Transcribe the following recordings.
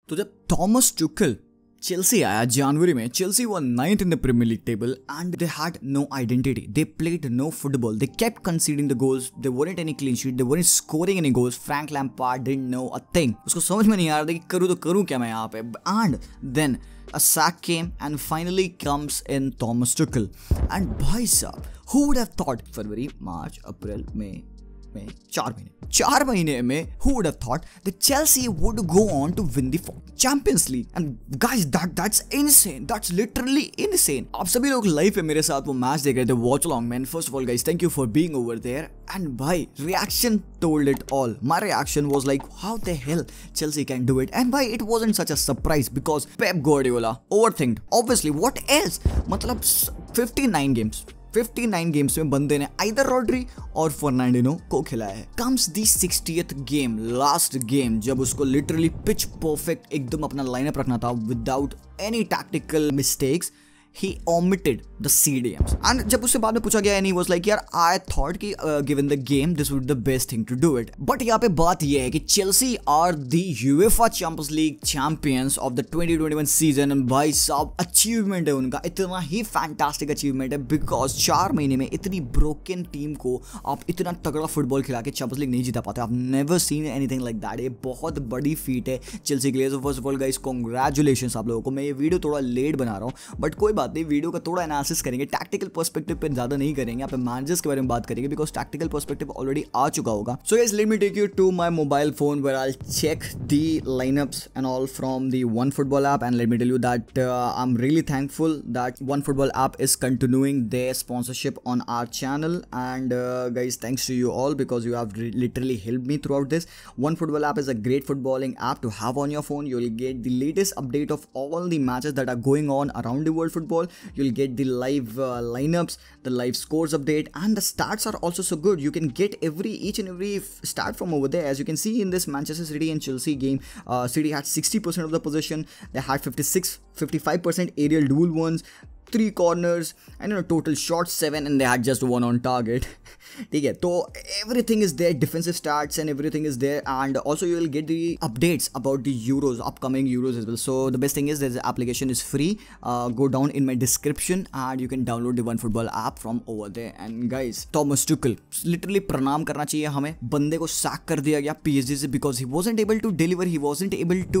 तो जब Thomas टुखल Chelsea आया जनवरी में, Chelsea were 9th in the Premier League table and they had no identity. They played no football. They kept conceding the goals. There weren't any clean sheet. They weren't scoring any goals. Frank Lampard didn't know a thing. उसको समझ में नहीं आ रहा था कि करूँ तो करूँ क्या मैं यहाँ पे. And then a sack came and finally comes in Thomas Tuchel. And भाई साहब, who would have thought फरवरी, मार्च, अप्रैल, मई, 4 महीने में who would have thought that Chelsea would go on to win the Champions League? And guys, that's insane. That's literally insane. आप सभी लोग live पे मेरे साथ वो मैच देख रहे थे, watch along man. First of all guys, thank you for being over there. And भाई, reaction told it all. My reaction was like, how the hell Chelsea can do it? And भाई, it wasn't such a surprise because Pep Guardiola overthinked. Obviously, what else? मतलब 59 games में बंदे ने either Rodri और फर्नांडिनो को खिलाया है. Comes the 60th game, last game, जब उसको लिटरली पिच परफेक्ट एकदम अपना लाइनअप रखना था without any tactical mistakes. He omitted the CDMs. And जब उससे बाद में पूछा गया, and he was like, यार, I thought कि given the game, this would be the best thing to do it. But यहाँ पे बात ये है कि Chelsea are the UEFA Champions League champions of the 2021 season. And भाई साहब, achievement है उनका, इतना ही fantastic achievement है because 4 महीने में इतनी broken टीम को आप इतना तगड़ा फुटबॉल खिला के Champions League नहीं जीता पाते. I've never seen anything like that. ये बहुत बड़ी फीट है Chelsea के लिए. So first of all guys, congratulations आप लोगों को. मैं ये वीडियो थोड़ा लेट बना रहा हूँ, बट कोई बात नहीं, वीडियो का थोड़ा एनालिसिस करेंगे, टैक्टिकल पर्सपेक्टिव पे ज्यादा नहीं करेंगे, यहाँ पे मैनेजर्स के बारे में बात करेंगे बिकॉज टैक्टिकल पर्सपेक्टिव ऑलरेडी आ चुका होगा. So guys, let me take you to my mobile phone where I check the lineups and all from the one football app. And let me tell you that I am really thankful that one football app is continuing their sponsorship on our channel. And guys, thanks to you all because you have literally helped me throughout this. One football app is a great footballing app to have on your phone. You'll get the latest update of all the matches that are going on around the world football. You'll get the live lineups, the live scores update, and the stats are also so good. You can get each and every stat from over there. As you can see in this Manchester City and Chelsea game, City had 60% of the possession. They had 55% aerial duel ones, 3 corners, and total shots 7, and they had just 1 on target. ठीक है, तो everything is there, defensive stats and everything is there, and also you will get the updates about the Euros, upcoming Euros as well. So the best thing is this application is free. Go down in my description and you can download the OneFootball app from over there. And guys, Thomas Tuchel, literally प्रणाम करना चाहिए हमें. बंदे को sack कर दिया गया PSG से because he wasn't able to deliver, he wasn't able to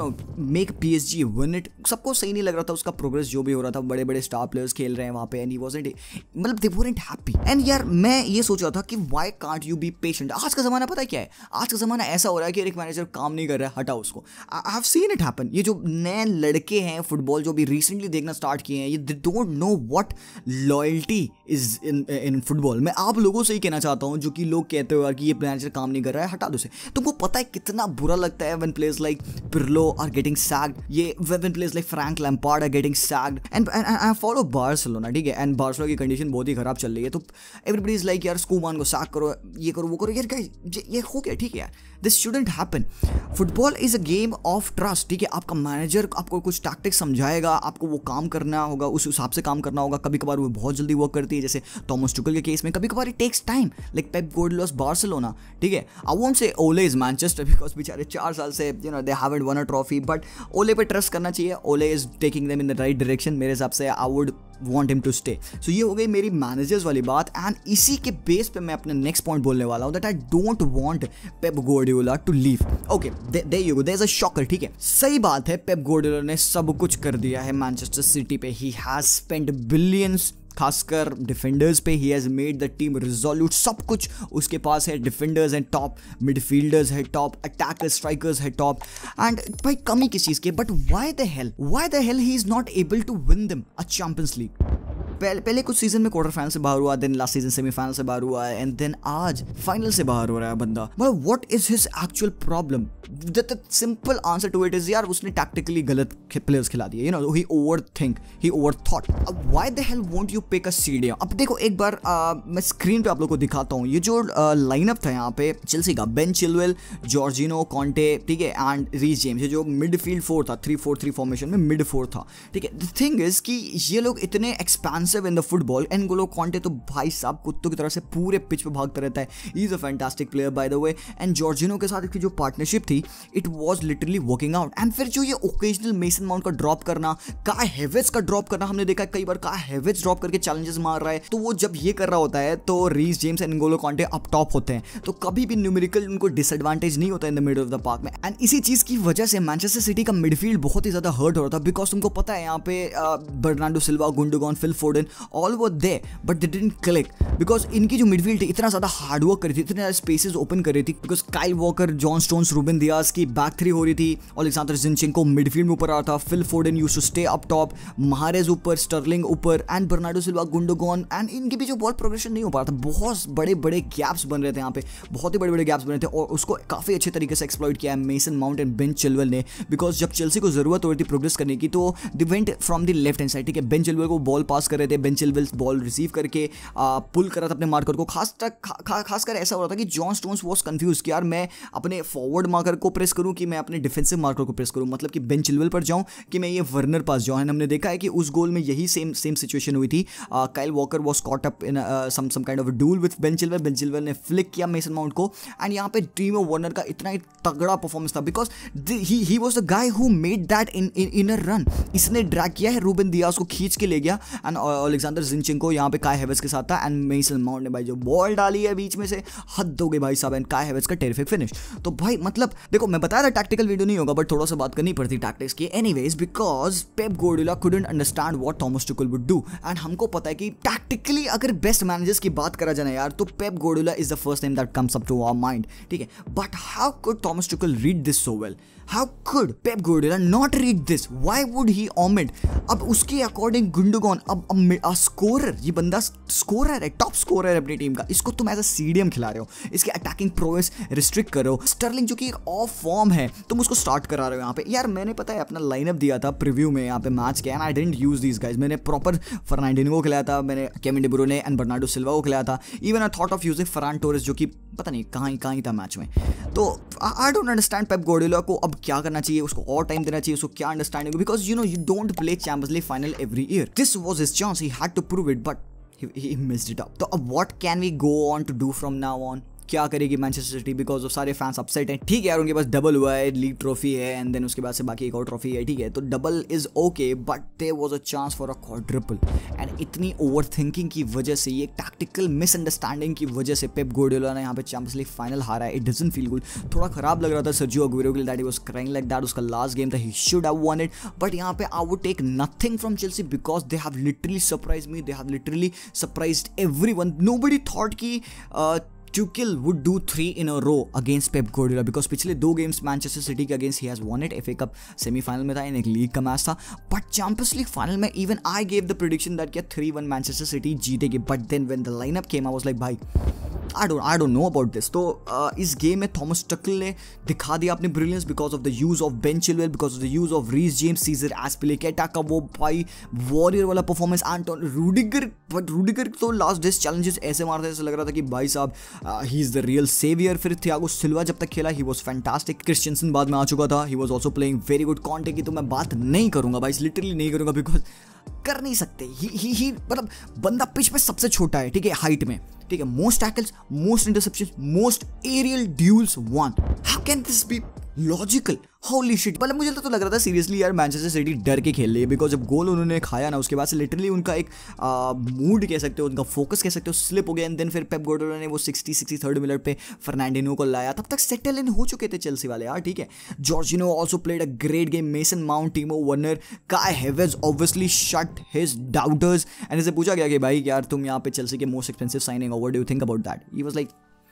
make PSG win it. सबको सही नहीं लग रहा था उसका प्रोग्रेस जो भी हो रहा था. बड़े स्टार प्लेयर्स खेल रहे हैं वहाँ पे, and he wasn't, मतलब they weren't happy. And यार, मैं ये सोच रहा था कि why can't you be patient? आज का ज़माना पता है क्या है? आज का ज़माना ऐसा हो रहा है कि एक मैनेजर काम नहीं कर रहा है, हटाओ उसको. I have seen it happen. ये जो नए लड़के हैं फुटबॉल जो भी रिसेंटली देखना स्टार्ट किए हैं, ये they don't know what loyalty is in football. मैं आप लोगों से ही कहना चाहता हूँ जो कि लोग कहते हो कि ये मैनेजर काम नहीं कर रहा है, हटा दो उसे. तुमको पता है कितना बुरा लगता है when players like Pirlo are getting sacked, ये when players like Frank Lampard are getting sacked, and I follow Barcelona, ठीक है, and Barcelona की कंडीशन बहुत ही खराब चल रही है. तो everybody is like, यार स्कूमान को सैक करो, ये करो, वो करो. यार गाइस, ये हो गया, ठीक है यार, this shouldn't happen. Football is a game of trust, ठीक है. आपका मैनेजर आपको कुछ टैक्टिक्स समझाएगा, आपको वो काम करना होगा, उस हिसाब से काम करना होगा. कभी कभार वो बहुत जल्दी वर्क करती है, जैसे थॉमस टुकल के केस में. कभी कभार it takes time, like Pep Guardiola's Barcelona, ठीक है. आई वोंट से ओले इज मैनचेस्टर बिकॉज बेचारे 4 साल से they haven't won a trophy, but Ole पे ट्रस्ट करना चाहिए. Ole is taking them in the right direction. मेरे हिसाब से I would want him to stay. So ये हो गई मेरी मैनेजर्स वाली बात. एंड इसी के बेस पे मैं अपने नेक्स्ट पॉइंट बोलने वाला हूँ, that I don't want Pep Guardiola to leave. Okay, there you go, there is a shocker, ठीक है. सही बात है, पेप गार्डियोला ने सब कुछ कर दिया है मैनचेस्टर सिटी पे. ही हैज स्पेंट बिलियंस, खासकर डिफेंडर्स पे. He has made the team resolute. सब कुछ उसके पास है. डिफेंडर्स हैं टॉप, मिडफील्डर्स है टॉप, अटैकर्स, स्ट्राइकर्स है टॉप. एंड भाई कमी किस चीज़ की, but why the hell he is not able to win them a Champions League. पहले कुछ सीजन में क्वार्टर फाइनल से बाहर हुआ, देन लास्ट सीजन सेमीफाइनल से बाहर हुआ, एंड देन आज फाइनल से बाहर हो रहा है बंदा. But what is his actual problem? The simple answer to it is, यार उसने टैक्टिकली गलत प्लेयर्स खिला दिए. He overthink, he overthought. अब why the hell won't you pick a CDM? अब देखो एक बार मैं स्क्रीन पे आप लोगों को दिखाता हूँ. ये जो लाइनअप था यहाँ पे चेल्सी का, बेन चिलवेल, जॉर्जिनो, कॉन्टे, ठीक है, एंड रीस जेम्स. ये जो मिडफील्ड 4 था, 3-4-3 फॉर्मेशन में मिड 4 था, ठीक है. द थिंग इज कि ये लोग इतने expensive expensive in the football. N'Golo Kante तो भाई साहब कुत्तों की तरह से पूरे पिच पे भागता रहता है, he is a fantastic player by the way. And Jorginho के साथ इसकी जो पार्टनरशिप थी it was literally working out. And फिर जो ये ओकेजनल मेसन माउंट का ड्रॉप करना, काय हेवर्ट्ज का ड्रॉप करना, हमने देखा कई बार काय हेवर्ट्ज ड्रॉप करके चैलेंजेस मार रहा है, तो वो जब ये कर रहा होता है तो Reece James and N'Golo Kante up top होते हैं, तो कभी भी न्यूमेरिकल उनको डिसएडवांटेज नहीं होता in the middle of the park में। एंड इसी चीज की वजह से मैनचेस्टर सिटी का मिडफील्ड बहुत ही ज्यादा हर्ट हो रहा था, बिकॉज तुमको पता है यहाँ पे Bernardo Silva, Gundogan, Phil Foden all were there but they didn't click, because इनकी जो मिडफील्ड थी इतना ज्यादा हार्डवर्क कर रही थी, इतने ज्यादा स्पेसेस ओपन कर रही थी, because Kyle Walker, John Stones, Ruben Dias की बैक थ्री हो रही थी, ओलेक्सांडर जिनचेंको मिडफील्ड में ऊपर आ रहा था, Phil Foden used to stay up top, Mahrez ऊपर, स्टर्लिंग ऊपर, and Bernardo Silva, Gundogan, and इनके भी जो बॉल प्रोग्रेशन नहीं हो पा रहा था, बहुत बड़े बड़े गैप्स बन रहे थे यहाँ पे, बहुत ही बड़े बड़े गैप्स बन रहे थे, और उसको काफी अच्छे तरीके से एक्सप्लॉइट किया है Mason Mount and Ben Chilwell ने, बिकॉज जब चेल्सी को जरूरत हो रही थी प्रोग्रेस करने की तो they went from the left hand side, ठीक है, बेन चिलवेल को बॉल पास कर रहे थे, बेन चिलवेल बॉल रिसीव करके पुल कर रहा था अपने मार्कर को, खासकर ऐसा हो रहा था कि जॉन स्टोन्स वाज कंफ्यूज कि यार मैं अपने फॉरवर्ड मार्कर को प्रेस करूं कि मैं अपने डिफेंसिव मार्कर को प्रेस करूं, मतलब कि बेन चिलवेल पर जाऊं कि मैं ये वर्नर पास जाऊं। हमने देखा है कि उस गोल में यही सेम सिचुएशन हुई थी, Kyle Walker was caught up in some kind of a duel with Ben Chilwell ने फ्लिक किया मेसन माउंट को, एंड यहाँ पे टीमो वर्नर का इतना ही तगड़ा परफॉर्मेंस था, because he was the guy who made that in a run, इसने ड्रैग किया है, रूबेन दियाज को खींच के ले गया, एंड ओलेक्सांडर जिनचेंको यहाँ पे काय हेवर्ट्ज के साथ था, एंड मेसन माउंट ने भाई जो बॉल डाली है बीच में से हद हो गई भाई साहब, एंड काय हेवर्ट्ज का टेरिफिक फिनिश। तो भाई मतलब देखो मैं बताया था टैक्टिकल वीडियो नहीं होगा, बट थोड़ा सा बात करनी पड़ती टैक्टिक्स की anyways, because Pep Guardiola couldn't understand what Thomas Tuchel would do, and हमको पता है कि टैक्टिकली अगर बेस्ट मैनेजर्स की बात करा जाए यार तो Pep Guardiola is the first name that comes up to our mind, ठीक है, but how could Thomas Tuchel read this so well? How could Pep Guardiola not read this? Why would he omit? अब उसके according Gundogan अब scorer, ये बंदा scorer है, top scorer है अपनी टीम का, इसको तुम एज अ सीडीएम खिला रहे हो, इसके अटैकिंग प्रोग्रेस रिस्ट्रिक्ट कर रहे हो। स्टर्लिंग जो कि एक ऑफ फॉर्म है तुम उसको स्टार्ट करा रहे हो यहाँ पे। यार मैंने पता है अपना लाइनअप दिया था प्रीव्यू में यहाँ पे मैच के, and I didn't use these guys, मैंने प्रॉपर फर्नांडिनो को खिलाया था, मैंने Kevin De Bruyne and Bernardo Silva को खिलाया था, even I thought of using Ferran Torres जो कि पता नहीं कहाँ ही था मैच में। तो I don't understand Pep Guardiola को अब क्या करना चाहिए, उसको और टाइम देना चाहिए, उसको क्या understanding, because you don't play Champions League final every year, this was his chance, he had to prove it but he missed it up. तो अब what can we go on to do from now on? क्या करेगी Manchester City, because of सारे fans upset हैं, ठीक है यार उनके पास डबल हुआ है, लीग ट्रॉफी है, एंड देन उसके बाद से बाकी एक और ट्रॉफी है, ठीक है, तो double is okay, but there was a chance for a quadruple, and इतनी ओवर थिंकिंग की वजह से, ये टैक्टिकल मिसअंडरस्टैंडिंग की वजह से पेप गार्डियोला ने यहाँ पे चैंपियंस लीग फाइनल हारा है। इट डजंट फील गुड, थोड़ा खराब लग रहा था सर्जियो अग्यूरो के लिए, that he was crying like that, उसका लास्ट गेम था, he should have won it, but यहाँ पे I would take nothing from Chelsea because they have literally surprised me, they have literally surprised everyone. Nobody thought कि Tuchel would do 3 in a row against Pep Guardiola because पिछले 2 games Manchester City के against he has won it, FA cup semifinal में था, इन एक league का match था, but Champions League final में even I gave the prediction that क्या 3-1 मैनचेस्टर सिटी जीतेगी, but then when the lineup came I was like भाई I don't know about this. तो इस गेम में थॉमस टुचेल ने दिखा दिया अपनी brilliance because of the use of Ben Chilwell, because of the use of Reece James, Cesar Azpilicueta का वो भाई वॉरियर वाला परफॉर्मेंस, एंड रूडिगर तो लास्ट डेज चैलेंजेस ऐसे मारते ऐसे लग रहा था कि भाई साहब he is the real saviour. फिर थियागो सिल्वा जब तक खेला ही वाज फैंटास्टिक, क्रिश्चियनसन बाद में आ चुका था, he was also playing very good. Conte की तो मैं बात नहीं करूंगा भाई, लिटरली नहीं करूंगा, बिकॉज कर नहीं सकते, ही मतलब बंदा पिच पे सबसे छोटा है, ठीक है, हाइट में, ठीक है, most tackles, most interceptions, most aerial duels won, how can this be logical? Holy shit, मतलब मुझे तो लग रहा था सीरियसली यार मैनचेस्टर सिटी डर के खेल रही है, बिकॉज जब गोल उन्होंने खाया ना उसके बाद से लिटरली उनका एक मूड कह सकते हो, उनका फोकस कह सकते हो स्लिप हो गया, एंड देन फिर पेप गार्डियोला ने वो 63rd मिनट पे फर्नांडिनो को लाया, तब तक सेटल इन हो चुके थे चेल्सी वाले यार, ठीक है। Jorginho also played a great game, Mason Mount, Timo Werner, Kai Havertz obviously shut his doubters, and इसे पूछा गया कि भाई यार तुम यहाँ पे चेल्सी के most expensive signing, what do you think about that? He was like,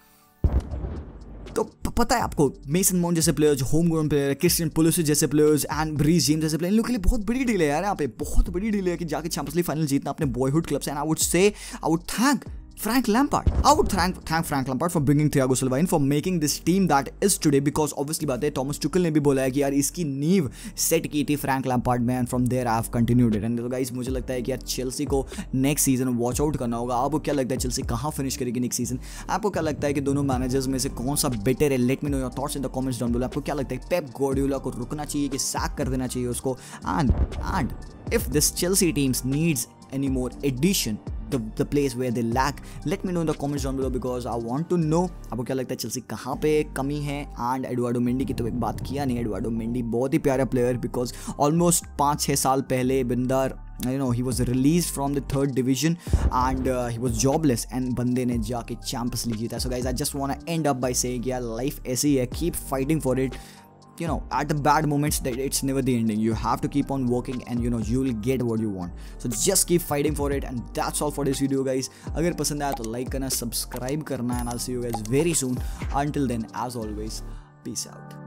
तो पता है आपको मेसन माउंट जैसे players, home ground player, Christian Pulisic जैसे प्लेयर्स, एंड रीस जेम्स जैसे प्लेयर, इन लोगों के लिए बहुत बड़ी डील है यार, यहाँ पे बहुत बड़ी डील है कि जाके चैंपियंस लीग फाइनल जीतना अपने बॉयहुड क्लब से, and I would thank Frank Lampard. I would thank Frank Lampard for bringing Thiago Silva in, for making this team that is today, because obviously बात है Thomas Tuchel ने भी बोला है कि यार इसकी नींव सेट की थी फ्रैंक लैम्पार्ड में, and from there I have continued it. And guys मुझे लगता है कि यार चेल्सी को नेक्स्ट सीजन वॉच आउट करना होगा। आपको क्या लगता है चेल्सी कहाँ फिनिश करेगी नेक्स्ट सीजन? आपको क्या लगता है कि दोनों मैनेजर्स में से कौन सा बेटर है? Let me know your thoughts in the comments down below. आपको क्या लगता है पेप गार्डियोला को रुकना चाहिए कि सैक कर देना चाहिए उसको? And if this Chelsea team needs any more addition, the place where they lack? Let me know in the comments down below because I want to know आपको क्या लगता है चेल्सी कहाँ पे कमी है. एंड एडुआर्डो मेंडी की तो एक बात किया नहीं. एडुआर्डो मेंडी बहुत ही प्यारा प्लेयर बिकॉज ऑलमोस्ट 5-6 साल पहले Binder he was released from the 3rd division and he was jobless and बंदे ने जाके चैंपियंस लीग जीता. So guys, I just want to end up by saying यार life ऐसी है, keep fighting for it. At the bad moments, that it's never the ending. You have to keep on working and you will get what you want. So just keep fighting for it. And that's all for this video, guys. अगर पसंद आया तो like करना, subscribe करना, and I'll see you guys very soon. Until then, as always, peace out.